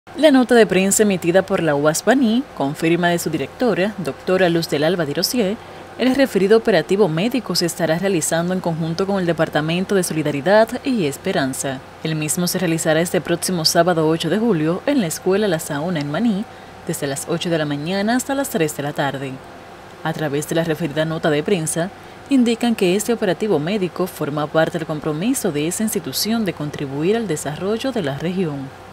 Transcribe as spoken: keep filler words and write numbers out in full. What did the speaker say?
La nota de prensa emitida por la U A S Baní confirma de su directora, doctora Luz del Alba Dirosier, el referido operativo médico se estará realizando en conjunto con el Departamento de Solidaridad y Esperanza. El mismo se realizará este próximo sábado ocho de julio en la Escuela La Saona en Baní, desde las ocho de la mañana hasta las tres de la tarde. A través de la referida nota de prensa, indican que este operativo médico forma parte del compromiso de esa institución de contribuir al desarrollo de la región.